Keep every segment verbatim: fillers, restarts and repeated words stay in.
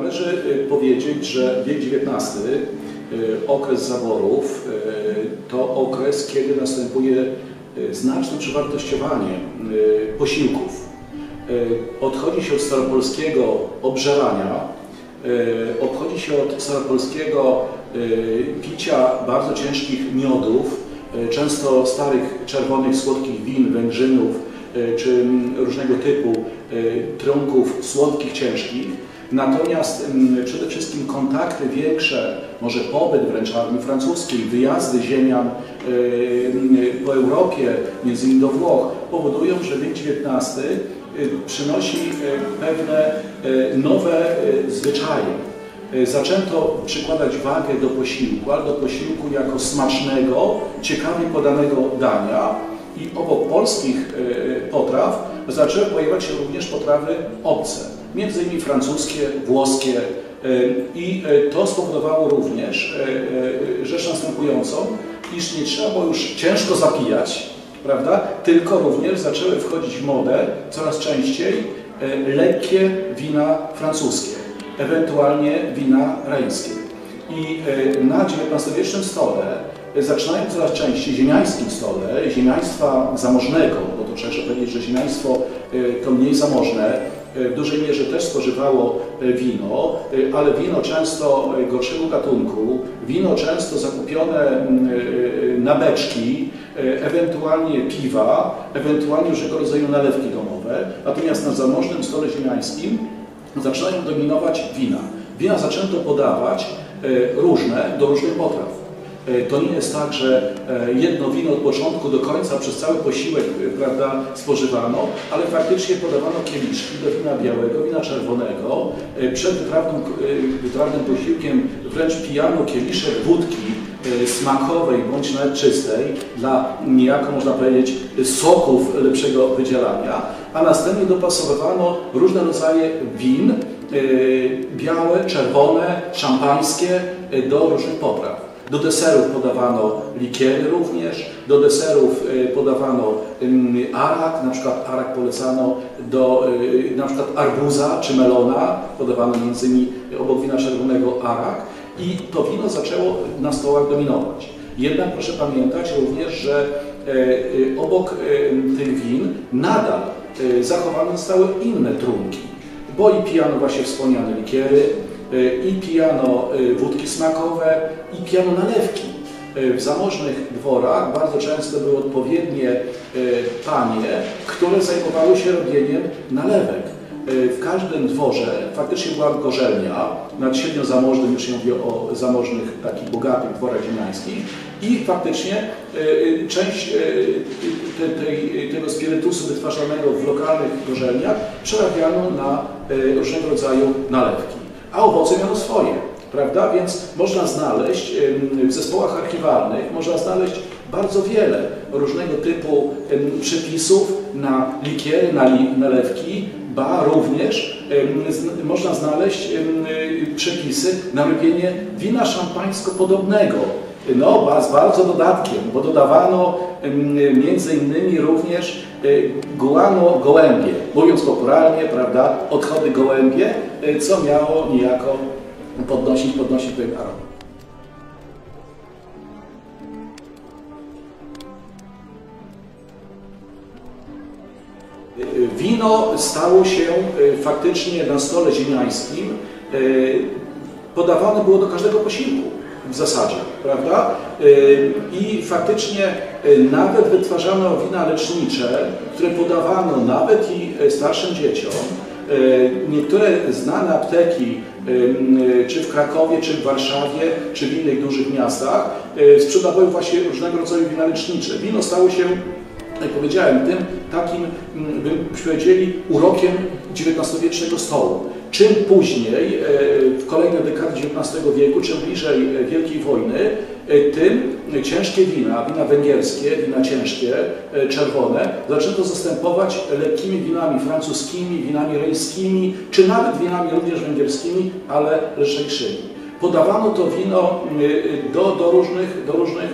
należy powiedzieć, że wiek dziewiętnasty, okres zaborów, to okres, kiedy następuje znaczne przewartościowanie posiłków. Odchodzi się od staropolskiego obżerania, odchodzi się od staropolskiego picia bardzo ciężkich miodów, często starych, czerwonych, słodkich win, węgrzynów, czy różnego typu trunków słodkich, ciężkich. Natomiast przede wszystkim kontakty większe, może pobyt wręcz armii francuskiej, wyjazdy ziemian po Europie, między innymi do Włoch, powodują, że wiek dziewiętnasty przynosi pewne nowe zwyczaje. Zaczęto przykładać wagę do posiłku, ale do posiłku jako smacznego, ciekawie podanego dania i obok polskich potraw zaczęły pojawiać się również potrawy obce, między innymi francuskie, włoskie i to spowodowało również rzecz następującą, iż nie trzeba było już ciężko zapijać, prawda? Tylko również zaczęły wchodzić w modę coraz częściej lekkie wina francuskie, ewentualnie wina rejńskie. I na dziewiętnastowiecznym stole zaczynają coraz częściej, ziemiańskim stole, ziemiaństwa zamożnego, bo to trzeba powiedzieć, że ziemiaństwo to mniej zamożne, w dużej mierze też spożywało wino, ale wino często gorszego gatunku, wino często zakupione na beczki, ewentualnie piwa, ewentualnie różnego rodzaju nalewki domowe. Natomiast na zamożnym stole ziemiańskim zaczynają dominować wina. Wina zaczęto podawać różne do różnych potraw. To nie jest tak, że jedno wino od początku do końca przez cały posiłek, prawda, spożywano, ale faktycznie podawano kieliszki do wina białego, wina czerwonego. Przed wytrawnym, wytrawnym posiłkiem wręcz pijano kieliszek wódki smakowej bądź nawet czystej dla niejako, można powiedzieć, soków lepszego wydzielania, a następnie dopasowywano różne rodzaje win, białe, czerwone, szampańskie do różnych potraw. Do deserów podawano likiery również, do deserów podawano arak, na przykład arak polecano do na przykład arbuza czy melona, podawano między innymi obok wina czerwonego arak i to wino zaczęło na stołach dominować. Jednak proszę pamiętać również, że obok tych win nadal zachowane zostały inne trunki, bo i pijano właśnie wspomniane likiery, i pijano wódki smakowe, i pijano nalewki. W zamożnych dworach bardzo często były odpowiednie panie, które zajmowały się robieniem nalewek. W każdym dworze faktycznie była gorzelnia, nad średnio zamożnym, już nie mówię o zamożnych, takich bogatych dworach ziemiańskich, i faktycznie część tej, tego spirytusu wytwarzanego w lokalnych gorzelniach przerabiano na różnego rodzaju nalewki. A owoce miano swoje, prawda? Więc można znaleźć w zespołach archiwalnych, można znaleźć bardzo wiele różnego typu przepisów na likiery, na nalewki, ba również można znaleźć przepisy na robienie wina szampańsko-podobnego. No, z bardzo dodatkiem, bo dodawano między innymi również guano gołębie, mówiąc popularnie, prawda, odchody gołębie, co miało niejako podnosić, podnosić pewien aromat. Wino stało się faktycznie na stole ziemiańskim, podawane było do każdego posiłku. W zasadzie, prawda? I faktycznie nawet wytwarzano wina lecznicze, które podawano nawet i starszym dzieciom. Niektóre znane apteki, czy w Krakowie, czy w Warszawie, czy w innych dużych miastach, sprzedawały właśnie różnego rodzaju wina lecznicze. Wino stało się, jak powiedziałem, tym takim, byśmy powiedzieli, urokiem dziewiętnastowiecznego stołu. Czym później, w kolejnej dekadzie dziewiętnastego wieku, czym bliżej Wielkiej Wojny, tym ciężkie wina, wina węgierskie, wina ciężkie, czerwone, zaczęto zastępować lekkimi winami francuskimi, winami rejńskimi, czy nawet winami również węgierskimi, ale lżejszymi. Podawano to wino do, do, różnych, do różnych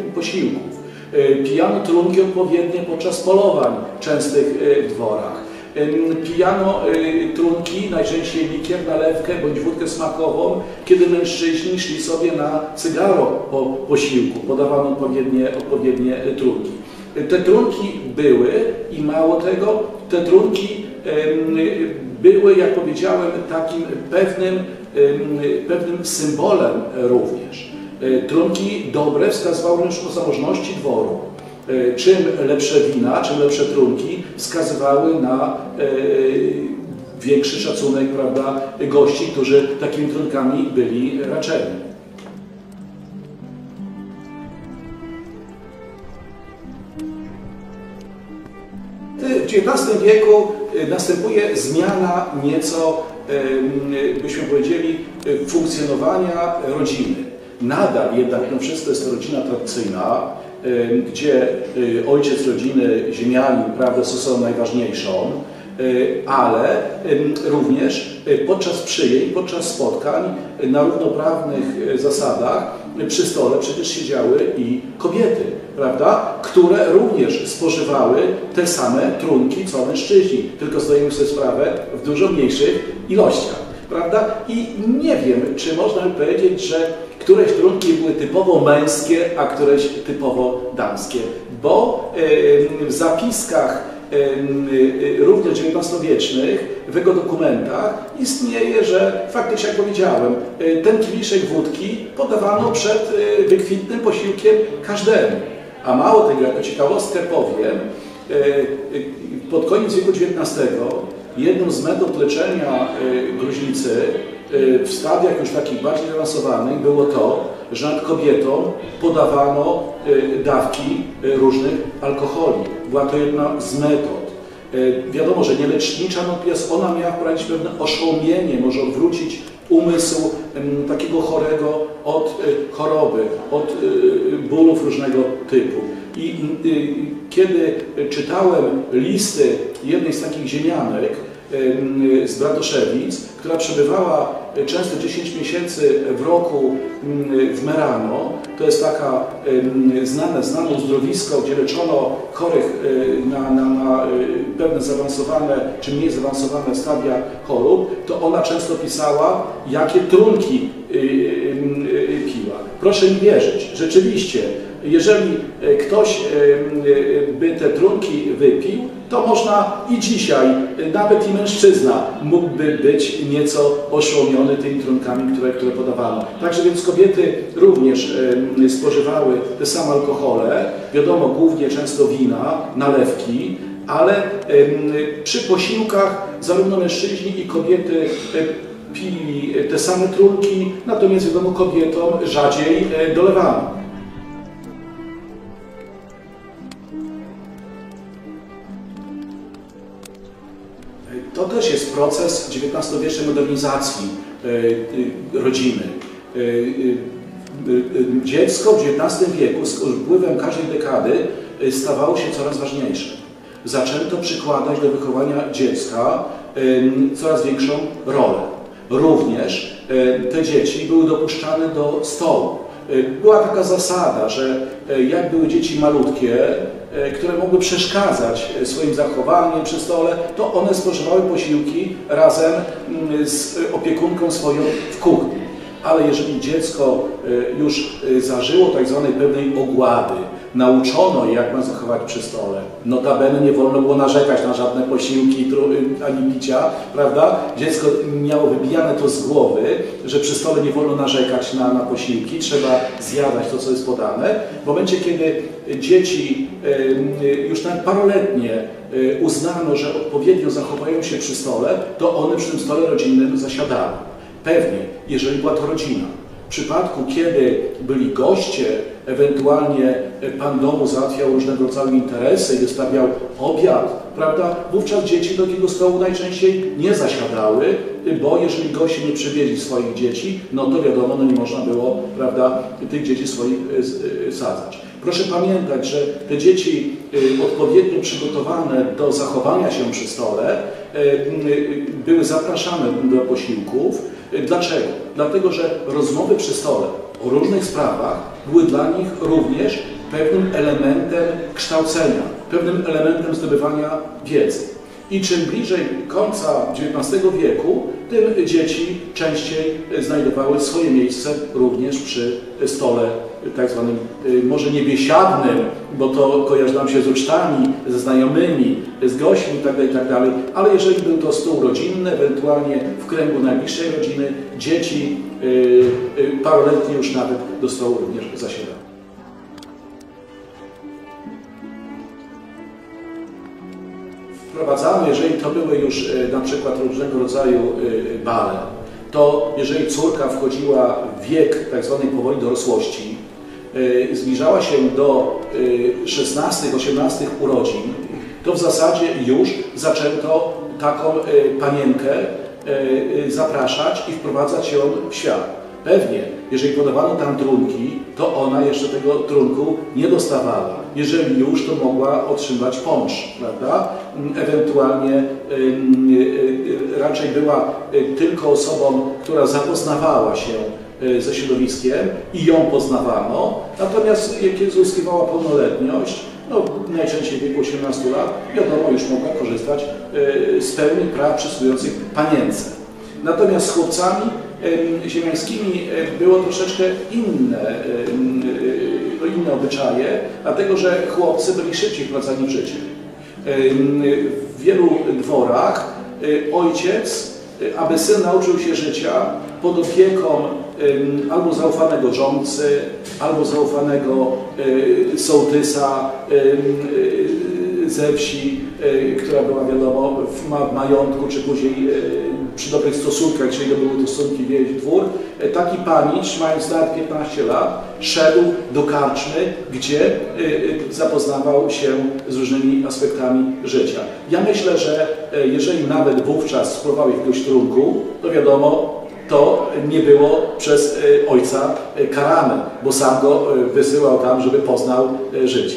posiłków. Pijano trunki odpowiednie podczas polowań częstych w dworach. Pijano trunki, najczęściej likier, nalewkę bądź wódkę smakową, kiedy mężczyźni szli sobie na cygaro po posiłku. Podawano odpowiednie, odpowiednie trunki. Te trunki były i mało tego, te trunki były, jak powiedziałem, takim pewnym, pewnym symbolem również. Trunki dobre wskazywały już o zamożności dworu. Czym lepsze wina, czym lepsze trunki wskazywały na większy szacunek, prawda, gości, którzy takimi trunkami byli raczeni. W dziewiętnastym wieku następuje zmiana nieco, byśmy powiedzieli, funkcjonowania rodziny. Nadal jednak mimo wszystko jest to rodzina tradycyjna, gdzie ojciec rodziny, ziemianin, prawda, jest osobą najważniejszą, ale również podczas przyjęć, podczas spotkań na równoprawnych zasadach przy stole przecież siedziały i kobiety, prawda, które również spożywały te same trunki co mężczyźni, tylko zdajemy sobie sprawę w dużo mniejszych ilościach, prawda? I nie wiem, czy można by powiedzieć, że któreś trunki były typowo męskie, a któreś typowo damskie, bo w zapiskach również dziewiętnastowiecznych, w jego dokumentach istnieje, że faktycznie, jak powiedziałem, ten kieliszek wódki podawano przed wykwintnym posiłkiem każdemu. A mało tego, jako ciekawostkę powiem, pod koniec wieku dziewiętnastego jedną z metod leczenia gruźlicy w stadiach już takich bardziej zaawansowanych było to, że nad kobietą podawano dawki różnych alkoholi. Była to jedna z metod. Wiadomo, że nie lecznicza, natomiast ona miała wprowadzić pewne oszołomienie, może odwrócić umysł takiego chorego od choroby, od bólów różnego typu. I kiedy czytałem listy jednej z takich ziemianek z Bratoszewic, która przebywała często dziesięć miesięcy w roku w Merano, to jest taka znane, znane uzdrowisko, gdzie leczono chorych na, na, na pewne zaawansowane czy mniej zaawansowane stadia chorób, to ona często pisała, jakie trunki piła. Proszę mi wierzyć, rzeczywiście, jeżeli ktoś by te trunki wypił, to można i dzisiaj, nawet i mężczyzna, mógłby być nieco oszołomiony tymi trunkami, które, które podawano. Także więc kobiety również spożywały te same alkohole, wiadomo, głównie często wina, nalewki, ale przy posiłkach zarówno mężczyźni i kobiety pili te same trunki, natomiast wiadomo, kobietom rzadziej dolewano. To też jest proces dziewiętnastowiecznej modernizacji rodziny. Dziecko w dziewiętnastym wieku z upływem każdej dekady stawało się coraz ważniejsze. Zaczęto przykładać do wychowania dziecka coraz większą rolę. Również te dzieci były dopuszczane do stołu. Była taka zasada, że jak były dzieci malutkie, które mogły przeszkadzać swoim zachowaniem przy stole, to one spożywały posiłki razem z opiekunką swoją w kuchni. Ale jeżeli dziecko już zażyło tak zwanej pewnej ogłady, nauczono je, jak ma zachować przy stole, notabene nie wolno było narzekać na żadne posiłki ani picia, prawda? Dziecko miało wybijane to z głowy, że przy stole nie wolno narzekać na, na posiłki, trzeba zjadać to, co jest podane. W momencie, kiedy dzieci już nawet paroletnie uznano, że odpowiednio zachowują się przy stole, to one przy tym stole rodzinnym zasiadały. Pewnie, jeżeli była to rodzina. W przypadku, kiedy byli goście, ewentualnie pan domu załatwiał różnego rodzaju interesy i wystawiał obiad, prawda, wówczas dzieci do takiego stołu najczęściej nie zasiadały, bo jeżeli goście nie przywieźli swoich dzieci, no to wiadomo, no nie można było, prawda, tych dzieci swoich sadzać. Proszę pamiętać, że te dzieci odpowiednio przygotowane do zachowania się przy stole były zapraszane do posiłków. Dlaczego? Dlatego, że rozmowy przy stole o różnych sprawach były dla nich również pewnym elementem kształcenia, pewnym elementem zdobywania wiedzy. I czym bliżej końca dziewiętnastego wieku, tym dzieci częściej znajdowały swoje miejsce również przy stole tak zwanym, może nie biesiadnym, bo to kojarzy nam się z ucztami, ze znajomymi, z gośćmi itd., itd., ale jeżeli był to stół rodzinny, ewentualnie w kręgu najbliższej rodziny, dzieci paroletnie już nawet do stołu również zasiadały. Wprowadzamy, jeżeli to były już na przykład różnego rodzaju bale, to jeżeli córka wchodziła w wiek tak zwanej powoli dorosłości, zbliżała się do szesnastych, osiemnastych urodzin, to w zasadzie już zaczęto taką panienkę zapraszać i wprowadzać ją w świat. Pewnie, jeżeli podawano tam trunki, to ona jeszcze tego trunku nie dostawała. Jeżeli już, to mogła otrzymać poncz, prawda? Ewentualnie raczej była tylko osobą, która zapoznawała się ze środowiskiem i ją poznawano, natomiast jak uzyskiwała pełnoletność, no, najczęściej w wieku osiemnastu lat, wiadomo, już mogła korzystać z pełni praw przysługujących panience. Natomiast z chłopcami ziemiańskimi było troszeczkę inne, no, inne obyczaje, dlatego że chłopcy byli szybciej wprowadzani w życie. W wielu dworach ojciec, aby syn nauczył się życia, pod opieką albo zaufanego rządcy, albo zaufanego sołtysa ze wsi, która była, wiadomo, w majątku, czy później przy dobrych stosunkach, czyli to były to stosunki wieś, dwór, taki panicz, mając lat piętnaście lat, szedł do karczmy, gdzie zapoznawał się z różnymi aspektami życia. Ja myślę, że jeżeli nawet wówczas spróbował jakiegoś trunku, to wiadomo, to nie było przez ojca karane, bo sam go wysyłał tam, żeby poznał życie.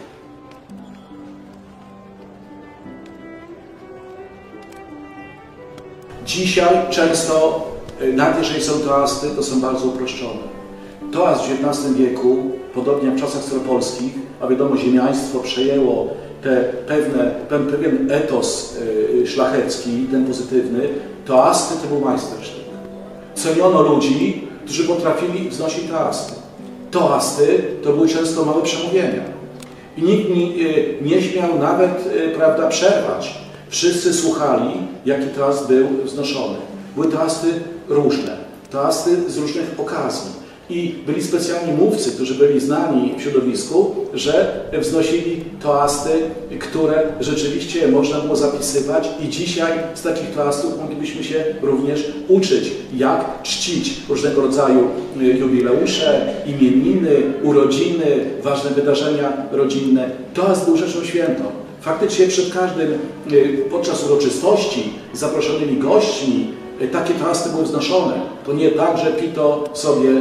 Dzisiaj często, nawet jeżeli są toasty, to są bardzo uproszczone. Toast w dziewiętnastym wieku, podobnie jak w czasach staropolskich, a wiadomo, ziemiaństwo przejęło te pewne, pewien etos szlachecki, ten pozytywny, toasty to był majstersztyk. Ceniono ludzi, którzy potrafili wznosić toasty. Toasty to były często małe przemówienia. I nikt nie, nie śmiał nawet, prawda, przerwać. Wszyscy słuchali, jaki toast był wznoszony. Były toasty różne, toasty z różnych okazji. I byli specjalni mówcy, którzy byli znani w środowisku, że wznosili toasty, które rzeczywiście można było zapisywać i dzisiaj z takich toastów moglibyśmy się również uczyć, jak czcić różnego rodzaju jubileusze, imieniny, urodziny, ważne wydarzenia rodzinne. Toast był rzeczą świętą. Faktycznie przed każdym, podczas uroczystości, z zaproszonymi gośćmi, takie toasty były wznoszone. To nie tak, że pito sobie,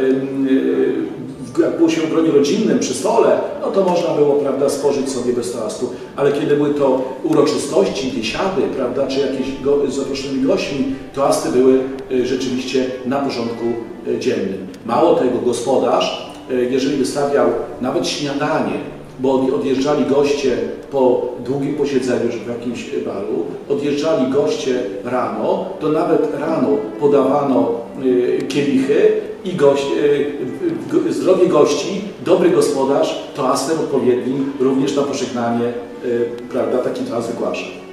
jak było się w gronie rodzinnym przy stole, no to można było, prawda, spożyć sobie bez toastu. Ale kiedy były to uroczystości, biesiady, prawda, czy jakieś go, z zaproszonymi gośćmi, toasty były rzeczywiście na porządku dziennym. Mało tego, gospodarz, jeżeli wystawiał nawet śniadanie, bo odjeżdżali goście po długim posiedzeniu, czy w jakimś balu, odjeżdżali goście rano, to nawet rano podawano kielichy i gość, zdrowie gości, dobry gospodarz toastem odpowiednim również na pożegnanie, prawda, taki toast wygłasza.